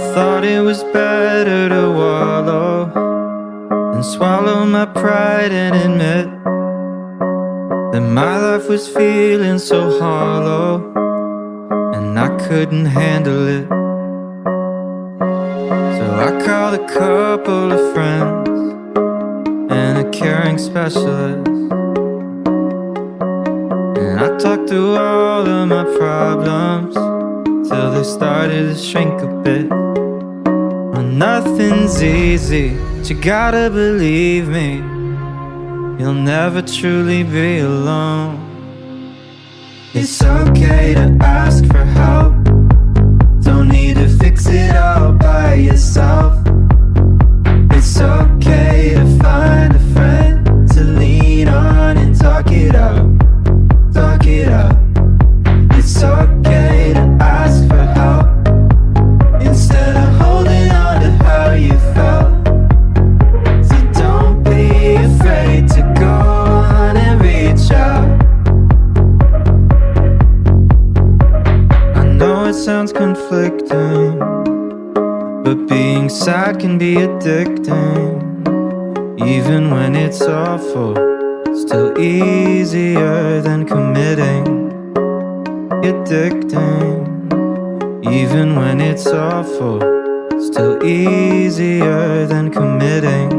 thought it was better to wallow and swallow my pride and admit that my life was feeling so hollow and I couldn't handle it. So I called a couple of friends and a caring specialist, and I talked through all of my problems till they started to shrink a bit. Well, nothing's easy, but you gotta believe me, you'll never truly be alone. It's okay to ask for help, don't need to fix it all by yourself. It's okay to find a friend to lean on and talk it out, talk it out. It's okay to ask for help instead of holding on to how you felt. So don't be afraid to go on and reach out. I know it sounds conflicting, but being sad can be addicting. Even when it's awful, still easier than committing. Addicting. Even when it's awful, still easier than committing.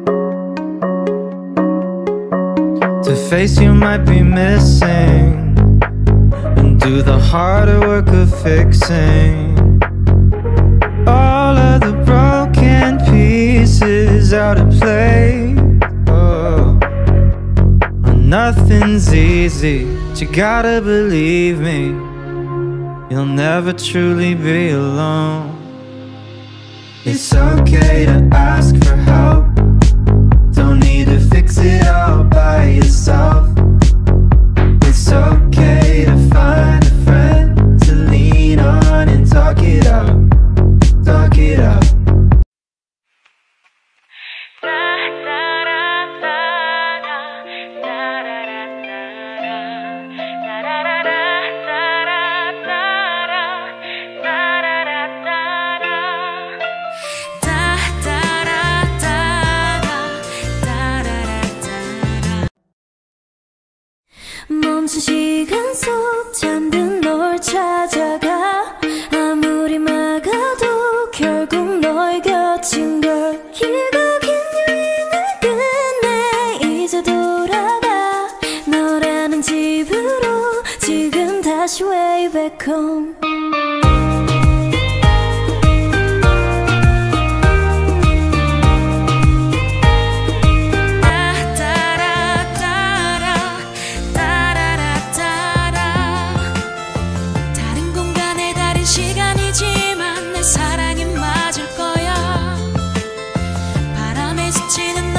To face you might be missing and do the harder work of fixing all of the broken pieces out of place. Oh, nothing's easy, but you gotta believe me, you'll never truly be alone. It's okay to ask for help, don't need to fix it all by yourself. It's okay to find a friend to lean on and talk it out, talk it out. 멈춘 시간 속 잠든 널 찾아가 아무리 막아도 결국 널 곁인 걸. 길고 긴 여행을 끝내 이제 돌아가 너라는 집으로 지금 다시 way back home. 시간이지만 내 사랑이 맞을 거야. 바람에 스치는